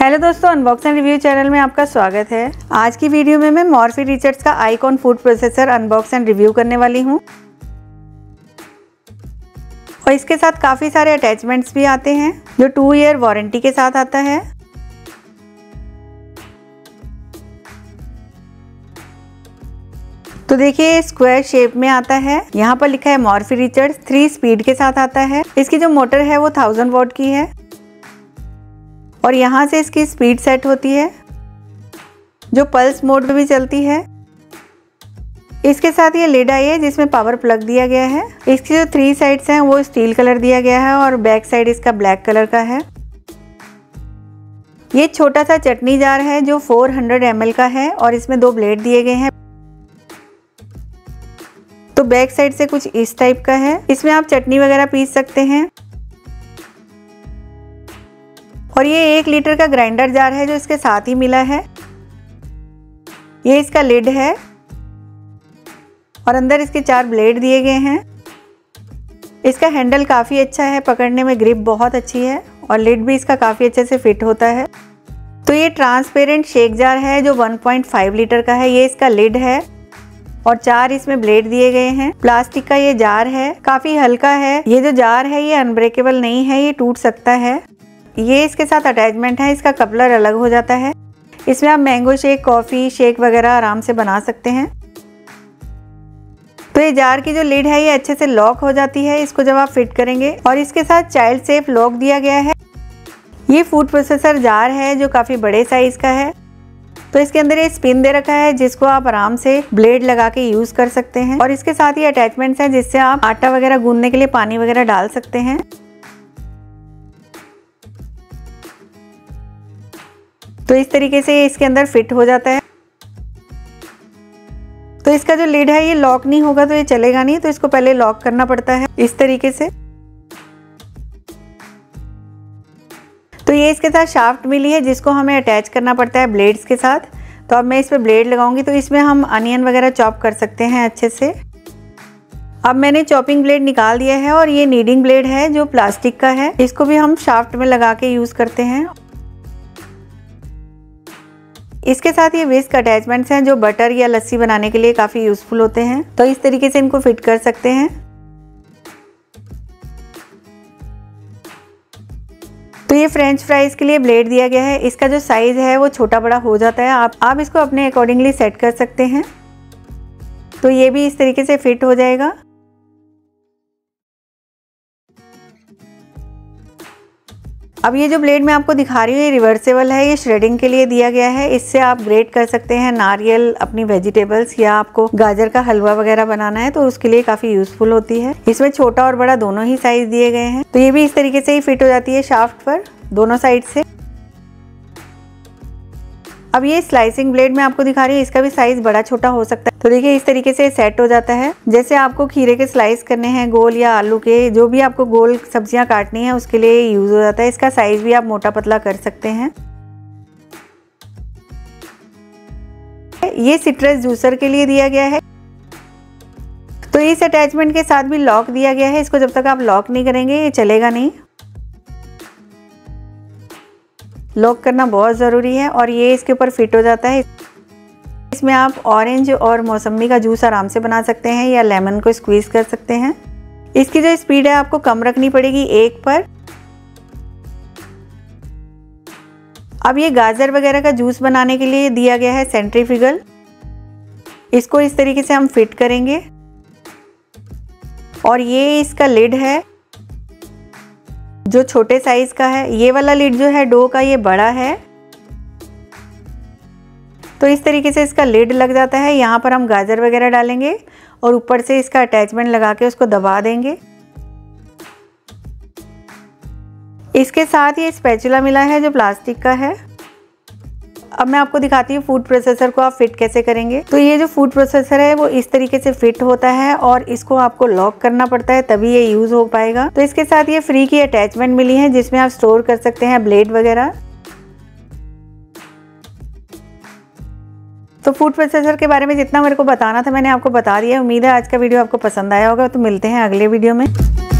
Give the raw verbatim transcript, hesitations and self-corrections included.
Hello दोस्तों, unbox and review channel में आपका स्वागत है। आज की वीडियो में मैं मॉर्फी रिचर्ड्स का icon food processor unbox and review करने वाली हूँ और इसके साथ काफ़ी सारे अटैचमेंट्स भी आते हैं जो टू ईयर वारंटी के साथ आता है। तो देखिए स्क्वायर शेप में आता है। यहाँ पर लिखा है मॉर्फी रिचर्ड्स, थ्री स्पीड के साथ आता है। इसकी जो मोटर है वो थाउजेंड वॉट की है और यहाँ से इसकी स्पीड सेट होती है जो पल्स मोड में भी चलती है। इसके साथ ये लिड आई है जिसमें पावर प्लग दिया गया है। इसकी जो थ्री साइड्स हैं वो स्टील कलर दिया गया है और बैक साइड इसका ब्लैक कलर का है। ये छोटा सा चटनी जार है जो चार सौ एम एल का है और इसमें दो ब्लेड दिए गए हैं। तो बैक साइड से कुछ इस टाइप का है। इसमें आप चटनी वगैरह पीस सकते हैं। और ये एक लीटर का ग्राइंडर जार है जो इसके साथ ही मिला है। ये इसका लिड है और अंदर इसके चार ब्लेड दिए गए हैं। इसका हैंडल काफ़ी अच्छा है, पकड़ने में ग्रिप बहुत अच्छी है और लिड भी इसका काफ़ी अच्छे से फिट होता है। तो ये ट्रांसपेरेंट शेक जार है जो वन पॉइंट फाइव लीटर का है। ये इसका लिड है और चार इसमें ब्लेड दिए गए हैं। प्लास्टिक का ये जार है, काफ़ी हल्का है। ये जो जार है ये अनब्रेकेबल नहीं है, ये टूट सकता है। ये इसके साथ अटैचमेंट है, इसका कपलर अलग हो जाता है। इसमें आप मैंगो शेक, कॉफ़ी शेक वगैरह आराम से बना सकते हैं। तो ये जार की जो लिड है ये अच्छे से लॉक हो जाती है इसको जब आप फिट करेंगे। और इसके साथ चाइल्ड सेफ लॉक दिया गया है। ये फूड प्रोसेसर जार है जो काफ़ी बड़े साइज़ का है। तो इसके अंदर ये स्पिन दे रखा है जिसको आप आराम से ब्लेड लगा के यूज़ कर सकते हैं। और इसके साथ ये अटैचमेंट्स हैं जिससे आप आटा वगैरह गूंदने के लिए पानी वगैरह डाल सकते हैं। तो इस तरीके से ये इसके अंदर फिट हो जाता है। तो इसका जो लिड है ये लॉक नहीं होगा तो ये चलेगा नहीं, तो इसको पहले लॉक करना पड़ता है इस तरीके से। तो ये इसके साथ शाफ्ट मिली है जिसको हमें अटैच करना पड़ता है ब्लेड्स के साथ। तो अब मैं इस पर ब्लेड लगाऊंगी तो इसमें हम अनियन वगैरह चॉप कर सकते हैं अच्छे से। अब मैंने चॉपिंग ब्लेड निकाल दिया है और ये नीडिंग ब्लेड है जो प्लास्टिक का है। इसको भी हम शाफ्ट में लगा के यूज़ करते हैं। इसके साथ ये विस्क अटैचमेंट्स हैं जो बटर या लस्सी बनाने के लिए काफ़ी यूज़फुल होते हैं। तो इस तरीके से इनको फिट कर सकते हैं। तो ये फ्रेंच फ्राइज के लिए ब्लेड दिया गया है। इसका जो साइज़ है वो छोटा बड़ा हो जाता है, आप आप इसको अपने अकॉर्डिंगली सेट कर सकते हैं। तो ये भी इस तरीके से फिट हो जाएगा। अब ये जो ब्लेड मैं आपको दिखा रही हूँ ये रिवर्सेबल है। ये श्रेडिंग के लिए दिया गया है। इससे आप ग्रेट कर सकते हैं नारियल, अपनी वेजिटेबल्स, या आपको गाजर का हलवा वगैरह बनाना है तो उसके लिए काफ़ी यूज़फुल होती है। इसमें छोटा और बड़ा दोनों ही साइज़ दिए गए हैं। तो ये भी इस तरीके से ही फिट हो जाती है शाफ्ट पर दोनों साइड से। अब ये स्लाइसिंग ब्लेड मैं आपको दिखा रही हूँ, इसका भी साइज़ बड़ा छोटा हो सकता है। तो देखिए इस तरीके से सेट हो जाता है। जैसे आपको खीरे के स्लाइस करने हैं गोल, या आलू के, जो भी आपको गोल सब्जियां काटनी है उसके लिए यूज़ हो जाता है। इसका साइज़ भी आप मोटा पतला कर सकते हैं। ये सिट्रस जूसर के लिए दिया गया है। तो इस अटैचमेंट के साथ भी लॉक दिया गया है। इसको जब तक आप लॉक नहीं करेंगे ये चलेगा नहीं। लॉक करना बहुत ज़रूरी है और ये इसके ऊपर फिट हो जाता है। इसमें आप ऑरेंज और मौसमी का जूस आराम से बना सकते हैं या लेमन को स्क्वीज़ कर सकते हैं। इसकी जो स्पीड है आपको कम रखनी पड़ेगी, एक पर। अब ये गाजर वगैरह का जूस बनाने के लिए दिया गया है सेंट्रीफ्यूगल। इसको इस तरीके से हम फिट करेंगे। और ये इसका लिड है जो छोटे साइज का है। ये वाला लिड जो है डो का ये बड़ा है। तो इस तरीके से इसका लिड लग जाता है। यहाँ पर हम गाजर वगैरह डालेंगे और ऊपर से इसका अटैचमेंट लगा के उसको दबा देंगे। इसके साथ ये स्पैचुला मिला है जो प्लास्टिक का है। अब मैं आपको दिखाती हूँ फूड प्रोसेसर को आप फिट कैसे करेंगे। तो ये जो फूड प्रोसेसर है वो इस तरीके से फिट होता है और इसको आपको लॉक करना पड़ता है तभी ये यूज़ हो पाएगा। तो इसके साथ ये फ्री की अटैचमेंट मिली है जिसमें आप स्टोर कर सकते हैं ब्लेड वगैरह। तो फूड प्रोसेसर के बारे में जितना मेरे को बताना था मैंने आपको बता दिया। उम्मीद है आज का वीडियो आपको पसंद आया होगा। तो मिलते हैं अगले वीडियो में।